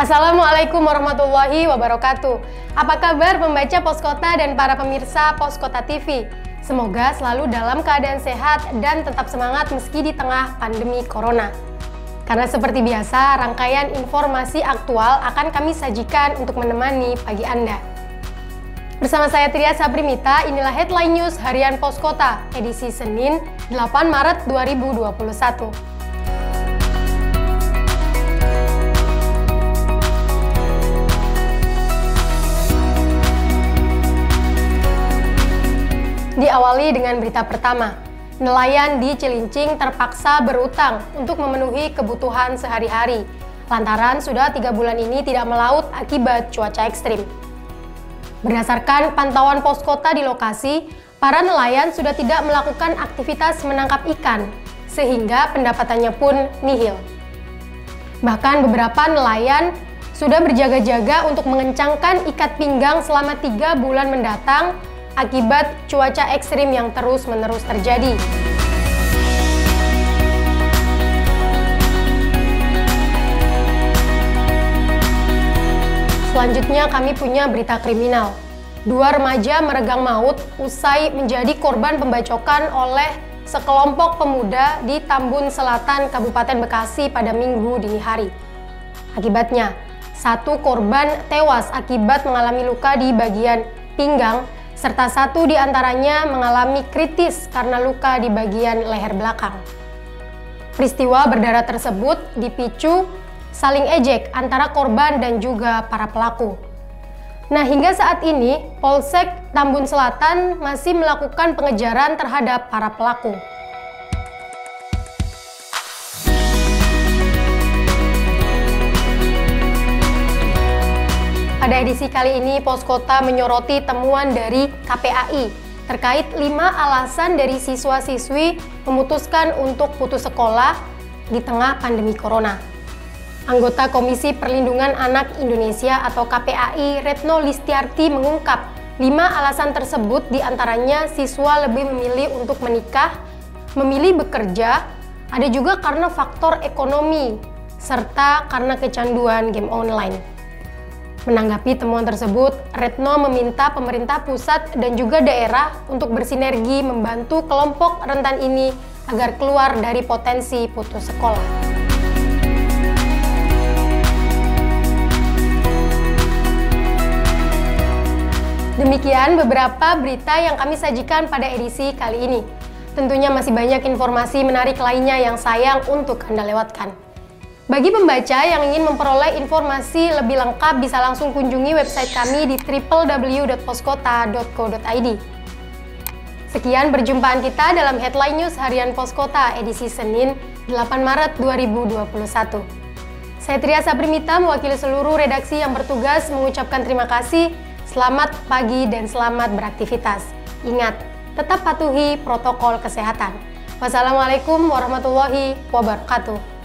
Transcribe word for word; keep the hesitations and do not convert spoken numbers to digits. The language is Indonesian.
Assalamualaikum warahmatullahi wabarakatuh. Apa kabar pembaca Poskota dan para pemirsa Poskota T V? Semoga selalu dalam keadaan sehat dan tetap semangat meski di tengah pandemi corona. Karena seperti biasa, rangkaian informasi aktual akan kami sajikan untuk menemani pagi Anda. Bersama saya Tria Saprimita, inilah Headline News Harian Poskota, edisi Senin delapan Maret dua ribu dua puluh satu. Diawali dengan berita pertama, nelayan di Cilincing terpaksa berutang untuk memenuhi kebutuhan sehari-hari, lantaran sudah tiga bulan ini tidak melaut akibat cuaca ekstrim. Berdasarkan pantauan Poskota di lokasi, para nelayan sudah tidak melakukan aktivitas menangkap ikan, sehingga pendapatannya pun nihil. Bahkan beberapa nelayan sudah berjaga-jaga untuk mengencangkan ikat pinggang selama tiga bulan mendatang akibat cuaca ekstrim yang terus-menerus terjadi. Selanjutnya kami punya berita kriminal. Dua remaja meregang maut usai menjadi korban pembacokan oleh sekelompok pemuda di Tambun Selatan, Kabupaten Bekasi pada Minggu dini hari. Akibatnya, satu korban tewas akibat mengalami luka di bagian pinggang, serta satu di antaranya mengalami kritis karena luka di bagian leher belakang. Peristiwa berdarah tersebut dipicu saling ejek antara korban dan juga para pelaku. Nah, hingga saat ini Polsek Tambun Selatan masih melakukan pengejaran terhadap para pelaku. Pada edisi kali ini, Poskota menyoroti temuan dari K P A I terkait lima alasan dari siswa-siswi memutuskan untuk putus sekolah di tengah pandemi corona. Anggota Komisi Perlindungan Anak Indonesia atau K P A I, Retno Listiarti, mengungkap lima alasan tersebut diantaranya siswa lebih memilih untuk menikah, memilih bekerja, ada juga karena faktor ekonomi, serta karena kecanduan game online. Menanggapi temuan tersebut, Retno meminta pemerintah pusat dan juga daerah untuk bersinergi membantu kelompok rentan ini agar keluar dari potensi putus sekolah. Demikian beberapa berita yang kami sajikan pada edisi kali ini. Tentunya masih banyak informasi menarik lainnya yang sayang untuk Anda lewatkan. Bagi pembaca yang ingin memperoleh informasi lebih lengkap bisa langsung kunjungi website kami di w w w dot poskota dot co dot i d. Sekian perjumpaan kita dalam Headline News Harian Poskota edisi Senin delapan Maret dua ribu dua puluh satu. Saya Tria Saprimita mewakili seluruh redaksi yang bertugas mengucapkan terima kasih, selamat pagi dan selamat beraktivitas. Ingat, tetap patuhi protokol kesehatan. Wassalamualaikum warahmatullahi wabarakatuh.